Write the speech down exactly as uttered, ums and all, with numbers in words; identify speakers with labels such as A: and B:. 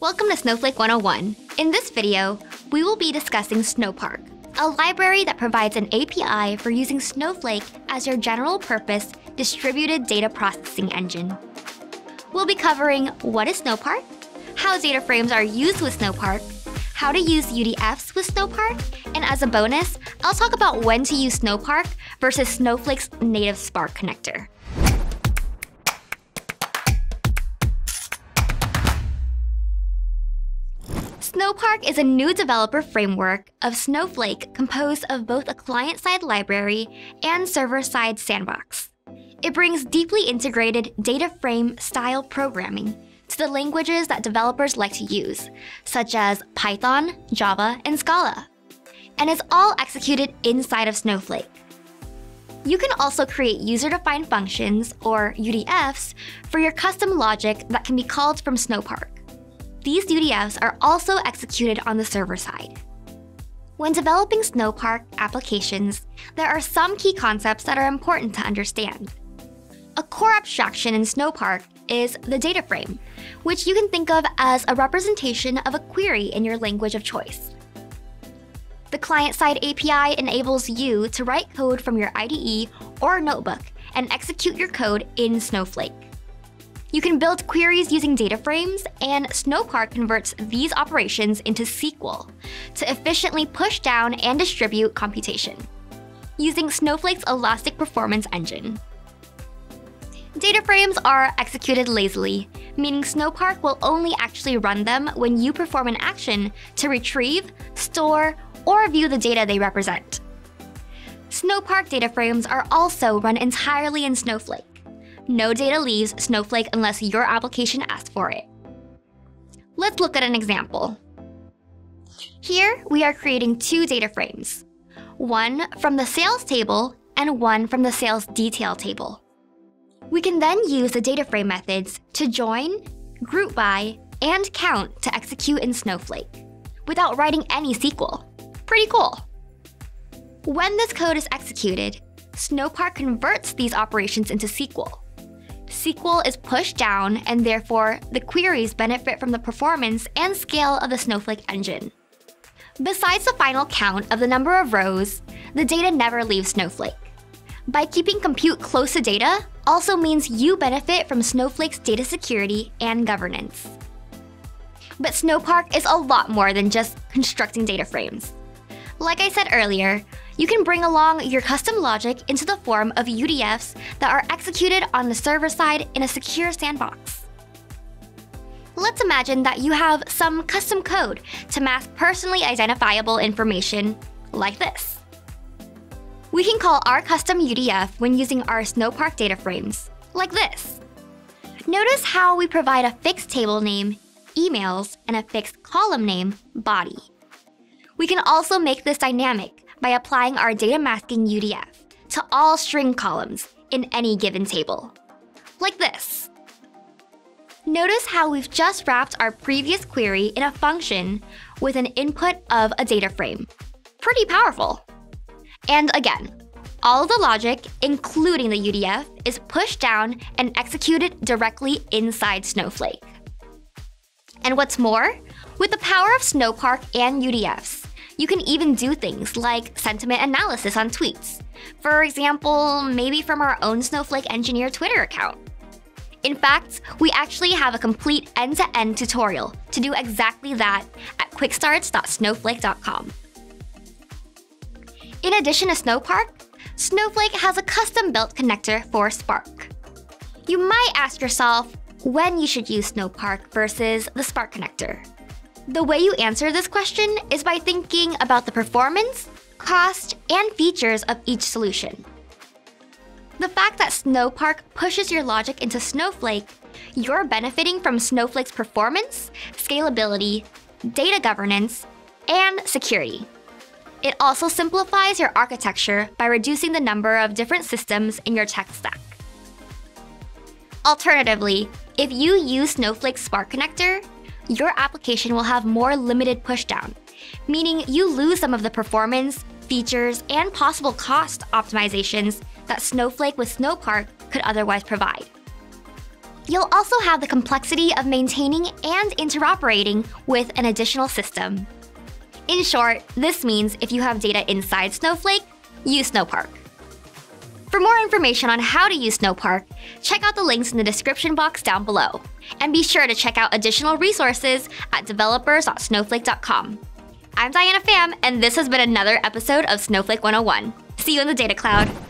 A: Welcome to Snowflake one oh one. In this video, we will be discussing Snowpark, a library that provides an A P I for using Snowflake as your general-purpose distributed data processing engine. We'll be covering what is Snowpark, how data frames are used with Snowpark, how to use U D Fs with Snowpark, and as a bonus, I'll talk about when to use Snowpark versus Snowflake's native Spark connector. Snowpark is a new developer framework of Snowflake composed of both a client-side library and server-side sandbox. It brings deeply integrated DataFrame-style programming to the languages that developers like to use, such as Python, Java, and Scala, and is all executed inside of Snowflake. You can also create user-defined functions, or U D Fs, for your custom logic that can be called from Snowpark. These U D Fs are also executed on the server side. When developing Snowpark applications, there are some key concepts that are important to understand. A core abstraction in Snowpark is the data frame, which you can think of as a representation of a query in your language of choice. The client-side A P I enables you to write code from your I D E or notebook and execute your code in Snowflake. You can build queries using data frames, and Snowpark converts these operations into S Q L to efficiently push down and distribute computation, using Snowflake's elastic performance engine. Data frames are executed lazily, meaning Snowpark will only actually run them when you perform an action to retrieve, store, or view the data they represent. Snowpark data frames are also run entirely in Snowflake. No data leaves Snowflake unless your application asks for it. Let's look at an example. Here, we are creating two data frames, one from the sales table and one from the sales detail table. We can then use the data frame methods to join, group by, and count to execute in Snowflake without writing any S Q L. Pretty cool. When this code is executed, Snowpark converts these operations into S Q L. S Q L is pushed down, and therefore, the queries benefit from the performance and scale of the Snowflake engine. Besides the final count of the number of rows, the data never leaves Snowflake. By keeping compute close to data also means you benefit from Snowflake's data security and governance. But Snowpark is a lot more than just constructing data frames. Like I said earlier, you can bring along your custom logic into the form of U D Fs that are executed on the server side in a secure sandbox. Let's imagine that you have some custom code to mask personally identifiable information like this. We can call our custom U D F when using our Snowpark data frames, like this. Notice how we provide a fixed table name, emails, and a fixed column name, body. We can also make this dynamic by applying our data masking U D F to all string columns in any given table, like this. Notice how we've just wrapped our previous query in a function with an input of a data frame. Pretty powerful. And again, all of the logic, including the U D F, is pushed down and executed directly inside Snowflake. And what's more, with the power of Snowpark and U D Fs, you can even do things like sentiment analysis on tweets. For example, maybe from our own Snowflake engineer Twitter account. In fact, we actually have a complete end-to-end tutorial to do exactly that at quickstarts dot snowflake dot com. In addition to Snowpark, Snowflake has a custom-built connector for Spark. You might ask yourself when you should use Snowpark versus the Spark connector. The way you answer this question is by thinking about the performance, cost, and features of each solution. The fact that Snowpark pushes your logic into Snowflake, you're benefiting from Snowflake's performance, scalability, data governance, and security. It also simplifies your architecture by reducing the number of different systems in your tech stack. Alternatively, if you use Snowflake's Spark connector, your application will have more limited pushdown, meaning you lose some of the performance, features, and possible cost optimizations that Snowflake with Snowpark could otherwise provide. You'll also have the complexity of maintaining and interoperating with an additional system. In short, this means if you have data inside Snowflake, use Snowpark. For more information on how to use Snowpark, check out the links in the description box down below. And be sure to check out additional resources at developers dot snowflake dot com. I'm Diana Pham, and this has been another episode of Snowflake one oh one. See you in the Data Cloud.